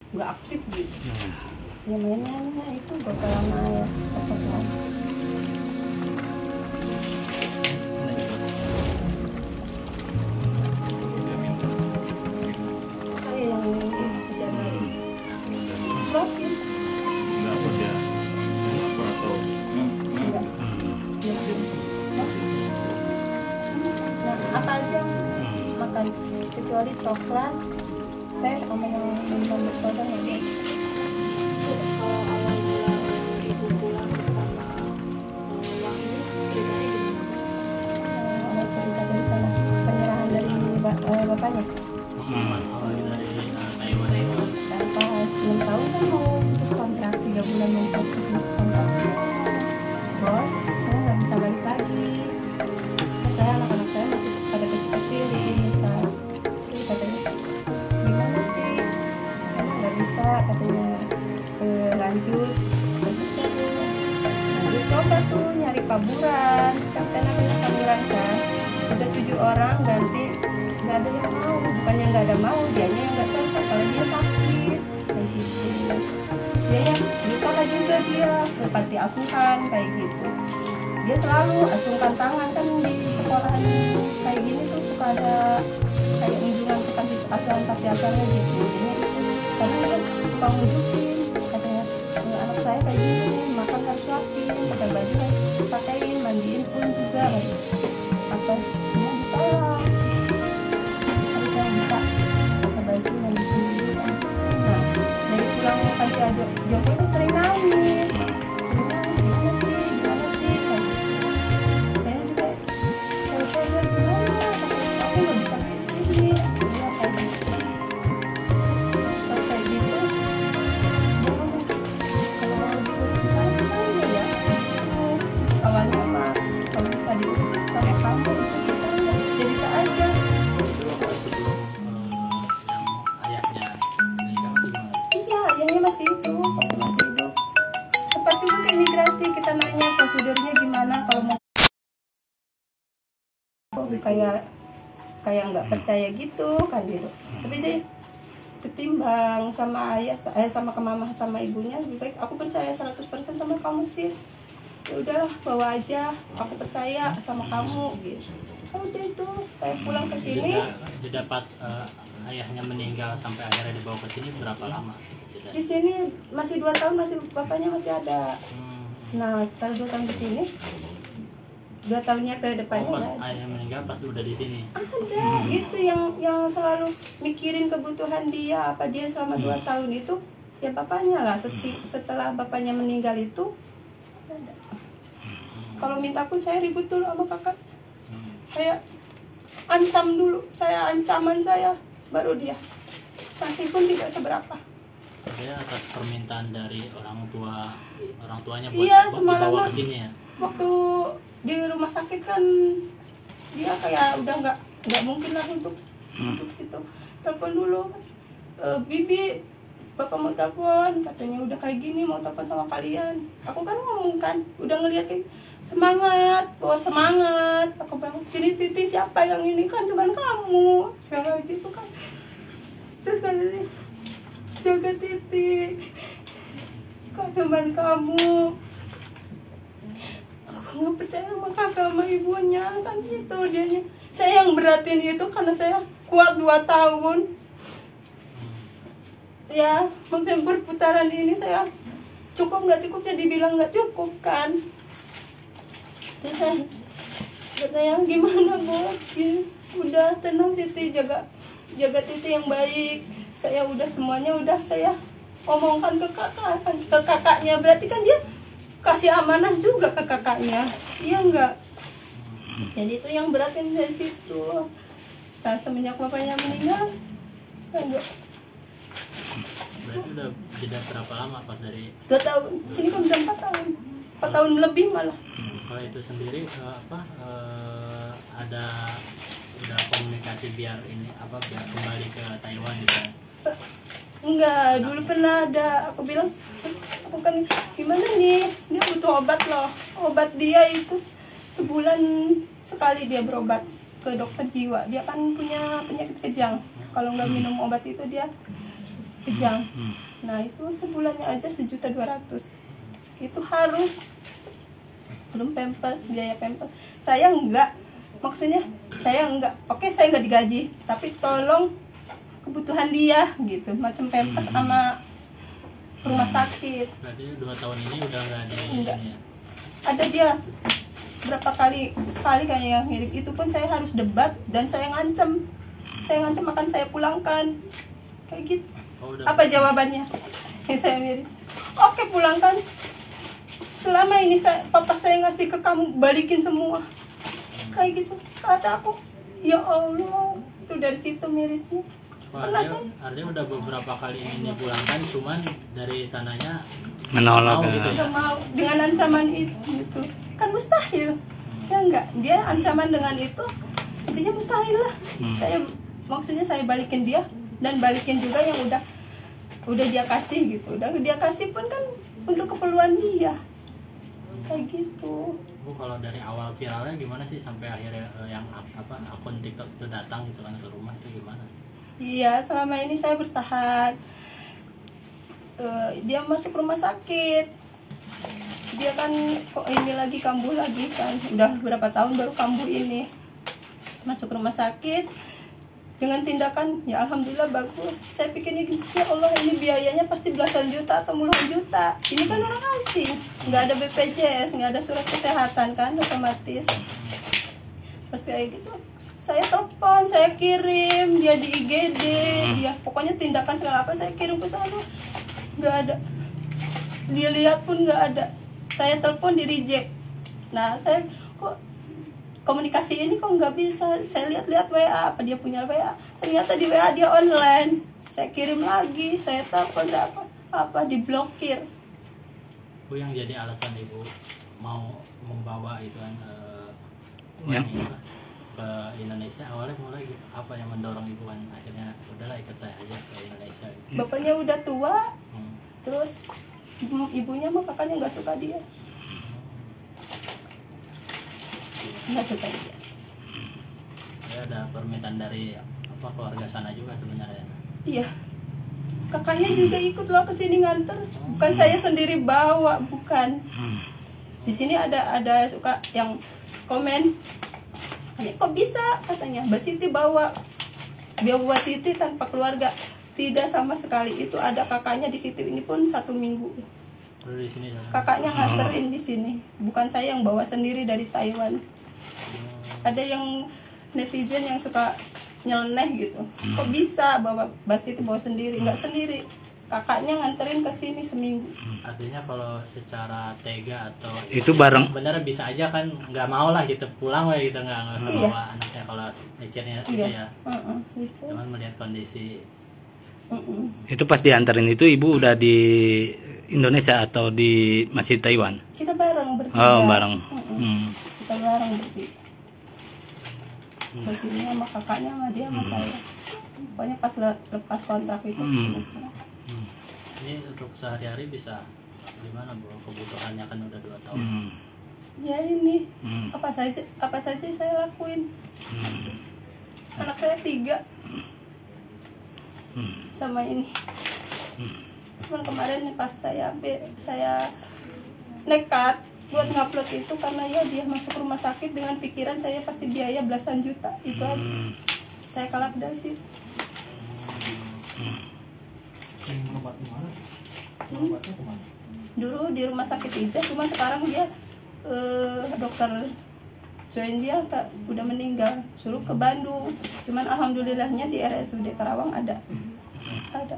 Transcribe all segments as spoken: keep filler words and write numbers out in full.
nggak aktif gitu. Ya mainnya itu bapak lama ya, bapak lama. Saya yang kejadian suapin. Enggak apa dia apa atau Enggak. Nah, apa aja makan kecuali coklat, teh, sama yang minuman bersoda nggak ada. Kalau awal mula ibu pulang sama uang ini ceritanya gimana? Eh, ada cerita dari sana, penyerahan dari ba- eh, bapaknya. Awalnya dari uh, Taiwan itu. Dan pas enam tahun kan mau putus kontrak, tiga bulan mau putus kontrak. Bos, saya nggak bisa balik lagi. Saya anak-anak saya masih pada kecil-kecil di sini kan. Jadi katanya gimana sih? Kamu nggak bisa katanya eh, lanjut, nggak bisa tuh. Nah, dia coba tuh nyari kaburan. Kan saya namanya kaburan kan. Udah tujuh orang ganti, nggak ada yang mau. Bukannya nggak ada mau, dianya yang nggak cocok kalau dia sakit kayak gitu. Dia yang berusaha juga dia ke panti asuhan kayak gitu. Dia selalu acungkan tangan kan di sekolahan kayak gini tuh suka ada kayak kunjungan ke panti asuhan panti asuhannya gitu. Jadinya itu karena dia suka ngunjukin katanya "Eh, anak saya kayak gini makan harus suapin, pakai baju harus pakein, mandiin pun juga apa semua ditolak. Harusnya bisa pakai baju mandi sendiri kan. Nah dari pulang panti ajo Joko itu sering nangis sering nangis gimana sih gimana sih kan. Saya juga saya saya gimana aku nggak bisa kayak sini dia kayak gitu. Pas kayak gitu dia ngomong kalau mau diurus sama saya ya oh, awalnya mah kalau bisa diurus sama kamu itu bisa nggak ya bisa aja. Itu waktu sebelum uh, yang ayahnya meninggal gimana? Iya, ayahnya masih hidup, waktu masih hidup. Tepat juga ke imigrasi, kita nanya prosedurnya gimana kalau mau kayak kayak nggak percaya gitu kan gitu. Tapi dia ketimbang sama ayah, eh sama ke mama sama ibunya lebih baik aku percaya seratus persen sama kamu sih. Ya udahlah bawa aja, aku percaya sama kamu gitu. Oh, udah itu, saya pulang ke sini. Jeda, jeda pas uh, ayahnya meninggal sampai akhirnya dibawa ke sini berapa lama? Jeda. Di sini masih dua tahun, masih bapaknya masih ada. Hmm. Nah setelah dua tahun ke sini, dua tahunnya ke depannya Oh, pas nggak ada. ayah meninggal pas udah di sini. Ada, itu yang yang selalu mikirin kebutuhan dia apa dia selama dua tahun itu ya bapaknya lah. Seti- setelah bapaknya meninggal itu ada. Kalau minta pun saya ribut dulu sama kakak, saya ancam dulu, saya ancaman saya baru dia kasih pun tidak seberapa. Saya atas permintaan dari orang tua orang tuanya buat, Iya, buat semalam dibawa mah. ke sini ya. Waktu di rumah sakit kan dia kayak udah nggak nggak mungkin lah untuk untuk itu telepon dulu kan. E, Bibi bapak mau telepon katanya udah kayak gini mau telepon sama kalian. Aku kan ngomong kan udah ngeliat kayak semangat bawa semangat. Aku bilang sini Titi siapa yang ini kan cuman kamu yang kayak gitu kan. Terus kan ini jaga Titi kok cuman kamu. Aku nggak percaya sama kakak sama ibunya kan gitu dianya. Saya yang beratin itu karena saya kuat dua tahun ya mungkin berputaran ini saya cukup nggak cukupnya dibilang nggak cukup kan. Terus saya katanya gimana bos ya, udah tenang Siti jaga jaga Titi yang baik. Saya udah semuanya udah saya omongkan ke kakak kan ke kakaknya berarti kan dia kasih amanah juga ke kakaknya iya enggak. Jadi itu yang beratin dari situ. Nah semenjak bapaknya meninggal enggak. Berarti udah jeda berapa lama pas dari Dua tahun sini kan udah empat tahun empat tahun lebih malah. kalau itu sendiri eh, apa eh, ada udah komunikasi biar ini apa biar kembali ke Taiwan gitu? Enggak, dulu pernah ada, aku bilang, aku kan gimana nih, dia butuh obat loh. Obat dia itu sebulan sekali dia berobat ke dokter jiwa. Dia kan punya penyakit kejang. Kalau nggak minum obat itu dia kejang. Hmm. Nah itu sebulannya aja sejuta dua ratus. Itu harus, belum pempes, biaya pempes. Saya enggak, maksudnya saya enggak, oke saya enggak digaji, tapi tolong kebutuhan dia gitu, macam pempes sama rumah sakit. Berarti dua tahun ini udah nggak ada Enggak. ini ya? Ada dia berapa kali, sekali kayaknya yang ngirim, itu pun saya harus debat dan saya ngancem, saya ngancem akan saya pulangkan, kayak gitu. Oh, udah. Apa jawabannya? Yang saya miris, oke pulangkan. Selama ini saya, papa saya ngasih ke kamu, balikin semua. Kayak gitu. Kata aku, ya Allah, itu dari situ mirisnya. Wah, Pernah artinya, saya artinya udah beberapa kali ini dipulangkan, cuman dari sananya Menolak. mau ya. gitu ya? nggak mau dengan ancaman itu, gitu. Kan mustahil. Ya enggak, dia ancaman dengan itu, intinya mustahil lah. Hmm. Saya maksudnya saya balikin dia dan balikin juga yang udah udah dia kasih gitu. Udah dia kasih pun kan untuk keperluan dia. Kayak gitu. Bu, kalau dari awal viralnya gimana sih sampai akhirnya eh, yang ap- apa akun TikTok itu datang gitu kan ke rumah, itu gimana? Iya, selama ini saya bertahan. Eh, dia masuk rumah sakit. Dia kan kok ini lagi kambuh lagi kan. Udah berapa tahun baru kambuh ini. Masuk rumah sakit dengan tindakan ya alhamdulillah bagus. Saya pikir ini ya Allah ini biayanya pasti belasan juta atau puluhan juta. Ini kan orang asing, nggak ada B P J S, nggak ada surat kesehatan kan otomatis. Pas kayak gitu, saya telepon, saya kirim, dia di I G D, dia pokoknya tindakan segala apa saya kirim ke sana, nggak ada. Dia lihat pun nggak ada. Saya telepon di reject. Nah saya kok komunikasi ini kok nggak bisa. Saya lihat-lihat W A, apa dia punya W A, ternyata di W A dia online. Saya kirim lagi, saya telepon apa apa diblokir. Bu, yang jadi alasan ibu mau membawa itu kan eh, Ya. ini apa, ke Indonesia, awalnya mulai gitu, apa yang mendorong ibu kan akhirnya udahlah ikut saya aja ke Indonesia gitu. Bapaknya udah tua, Hmm. terus ibu- ibunya mah kakaknya nggak suka dia, nggak suka dia. Ya, ada permintaan dari apa keluarga sana juga sebenarnya. Iya, kakaknya juga ikut loh ke sini nganter, bukan saya sendiri bawa, bukan. Di sini ada ada suka yang komen, "Ya, kok bisa?" katanya, Mbak Siti bawa, dia buat Siti tanpa keluarga. Tidak sama sekali, itu ada kakaknya di situ ini pun satu minggu. Baru di sini sana. Kakaknya nganterin di sini, bukan saya yang bawa sendiri dari Taiwan. Ada yang netizen yang suka nyeleneh gitu, kok bisa bawa Mbak Siti bawa sendiri? Nggak sendiri, kakaknya nganterin ke sini seminggu. Artinya kalau secara tega atau Itu bareng. sebenarnya bisa aja kan nggak mau lah gitu pulang ya gitu, nggak nggak usah Iya. bawa anaknya kalau mikirnya gitu Iya, ya. Heeh, gitu. Cuman melihat kondisi Heeh. Itu pas diantarin itu ibu udah di Indonesia atau di masih Taiwan? Kita bareng bertiga. Oh, bareng. Heeh. Hmm. Kita bareng bertiga. Ke sini sama kakaknya sama dia sama saya. Pokoknya pas le- lepas kontrak itu. Hmm. ini untuk sehari-hari bisa gimana bu, kebutuhannya kan udah dua tahun. Hmm. Ya ini Hmm. apa saja apa saja saya lakuin. Anak saya tiga. Sama ini. Cuman kemarin pas saya be- saya nekat buat ngupload itu karena ya dia masuk rumah sakit dengan pikiran saya pasti biaya belasan juta itu aja. Saya kalah dari situ. Berobatnya mana? Hmm. Berobatnya kemana? Dulu di rumah sakit Ijaz, cuman sekarang dia eh, dokter join dia tak, udah meninggal, suruh ke Bandung. Cuman alhamdulillahnya di R S U D Karawang ada. Ada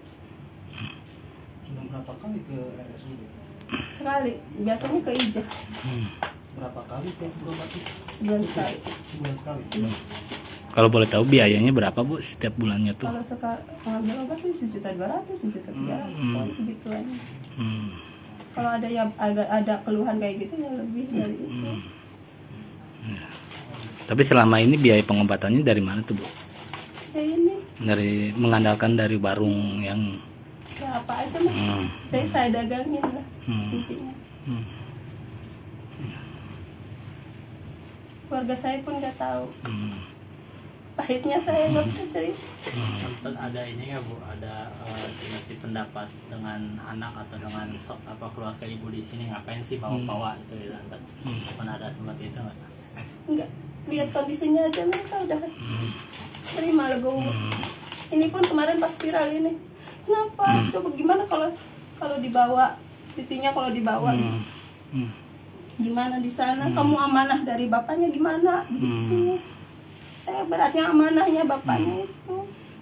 Sudah berapa kali ke R S U D? sekali, biasanya ke Ijaz Berapa kali tiap berobat itu? sebulan sekali. Sebulan sekali. Kalau boleh tahu biayanya berapa bu setiap bulannya tuh? Kalau sekarang ngambil obat tuh sejuta dua ratus, sejuta tiga ratus, Hmm. pokoknya segitu aja. Hmm. Kalau ada yang agak ada keluhan kayak gitu ya lebih dari itu. Tapi selama ini biaya pengobatannya dari mana tuh bu? Ya ini, Dari mengandalkan dari warung yang ya apa aja mah. Hmm. Jadi saya dagangin lah Hmm. intinya. Hmm. Keluarga saya pun nggak tahu. Hmm. pahitnya saya nggak bisa cerita. Sempat ada ini ya Bu, ada uh, selisih pendapat dengan anak atau dengan sok apa keluarga ibu di sini, ngapain sih bawa-bawa itu gitu kan? Pernah ada seperti itu nggak? Enggak, lihat kondisinya aja mereka udah terima legowo. Ini pun kemarin pas viral ini, kenapa? Coba gimana kalau kalau dibawa, titinya kalau dibawa, gimana di sana? Kamu amanah dari bapaknya gimana? Gitu. Saya beratnya amanahnya bapaknya itu.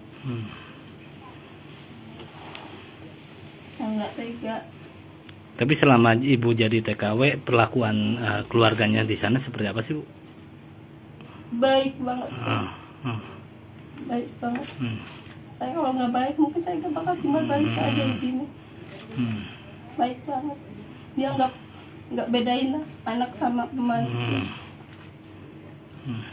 Saya nggak tega. Tapi selama ibu jadi T K W, perlakuan uh, keluarganya di sana seperti apa sih Bu? Baik banget. Uh, uh, Baik banget. hmm, Saya kalau nggak baik mungkin saya nggak bakal tinggal balik ke aja di sini. hmm, Baik banget. Dia nggak nggak bedain lah anak sama pemain. hmm,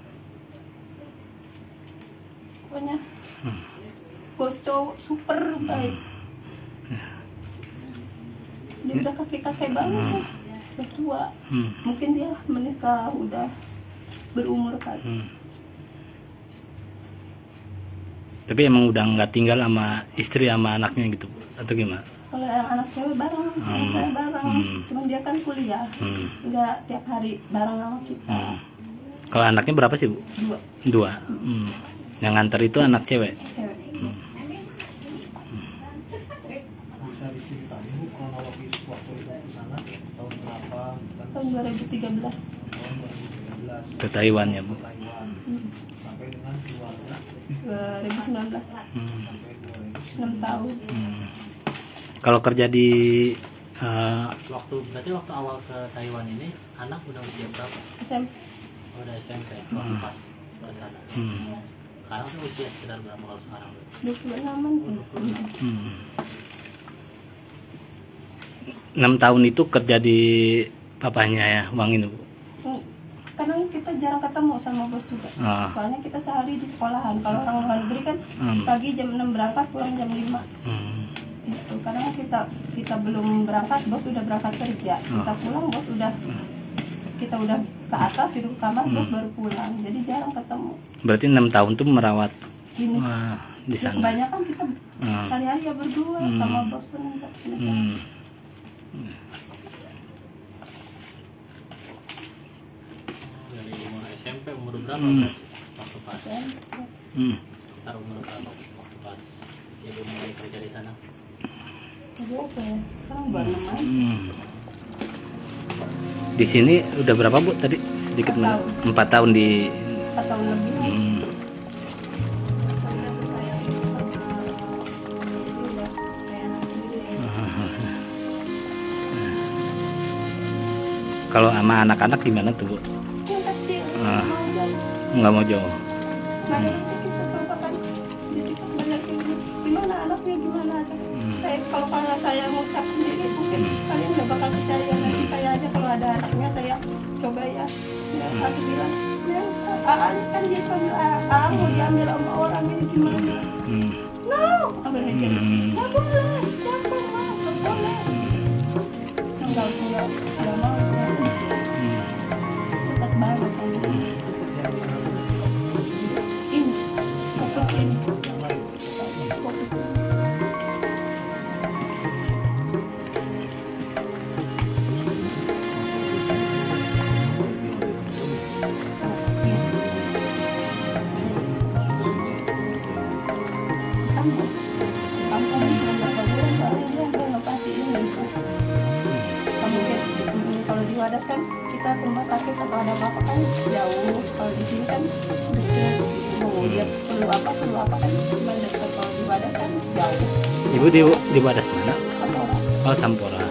Pokoknya bos cowok super baik. Dia udah kakek-kakek banget ya. Udah tua. hmm, Mungkin dia menikah udah berumur kali. hmm. Tapi emang udah nggak tinggal sama istri sama anaknya gitu Bu? Atau gimana? Kalau yang anak cewek bareng, anak saya bareng. Hmm. Cuman dia kan kuliah, Hmm, nggak tiap hari bareng sama kita. hmm. Kalau anaknya berapa sih Bu? Dua Dua. Hmm. Yang nganter itu anak cewek. cewek. Bisa diceritain Bu kronologis waktu itu ke sana tahun berapa kan? Tahun dua ribu tiga belas. Tahun dua ribu tiga belas Ke Taiwan ya Bu. Taiwan Hmm. sampai dengan keluarga dua ribu sembilan belas. Hmm, sampai dua ribu enam tahun. hmm. Kalau kerja di uh, Waktu berarti waktu awal ke Taiwan ini anak udah usia berapa? S M P. Oh, udah S M P waktu pas ke sana. hmm, Sekarang tuh usia sekitar berapa kalau sekarang? dua puluh enam-an. hmm. enam tahun itu kerja di papanya ya, Wang ini Bu. Hmm. Kadang kita jarang ketemu sama bos juga. Ah. Soalnya kita sehari di sekolahan. Kalau orang luar negeri kan Hmm. pagi jam enam berangkat, pulang jam lima. Hmm, Gitu. Karena kita kita belum berangkat, bos sudah berangkat kerja. Kita pulang, bos sudah kita udah ke atas gitu ke kamar, bos baru pulang. Jadi jarang ketemu. Berarti enam tahun tuh merawat Ini wah, di ya, sana. kebanyakan kita Hmm. sehari-hari ya berdua Hmm. sama bos pun enggak. Hmm. Dari umur S M P umur berapa Hmm. berarti? Waktu pas Hmm. sekitar umur berapa waktu pas ibu mulai kerja di sana? Jadi apa ya? Sekarang baru enam aja. Hmm. Di sini udah berapa Bu tadi? Sedikit Empat men- tahun. empat tahun di. Empat tahun lebih. Hmm. Sampai saya udah saya anak sendiri. Kalau sama anak-anak gimana tuh Bu? Yang kecil, Ah. mau jalan. Nggak mau jauh. Makanya kita contohkan jadi banyak yang gimana anaknya gimana ada. Saya kalau kalau saya ngucap sendiri mungkin kalian nggak bakal percaya. Nanti saya aja kalau ada anaknya saya coba ya. Ya aku bilang ya Aan kan dia panggil Aan mau diambil sama orang ini gimana? Hmm. No, ambil aja. Hmm. Nggak boleh, siapa mau? Nggak boleh. Enggak enggak nggak mau. Hmm. Dekat banget kan. kerja di sana terus ini Ini fokus ini yang lain fokus ini. Kampung, kampung beberapa bulan soalnya dia dia nggak pasti ini. Kamu lihat, mm, kalau di Wadas kan kita ke rumah sakit atau ada apa-apa kan jauh. Kalau di sini kan dekat. Mau dia perlu apa perlu apa kan cuma dekat. Kalau di Wadas kan jauh. Ibu di di Wadas mana? Satu orang. Oh Sampora.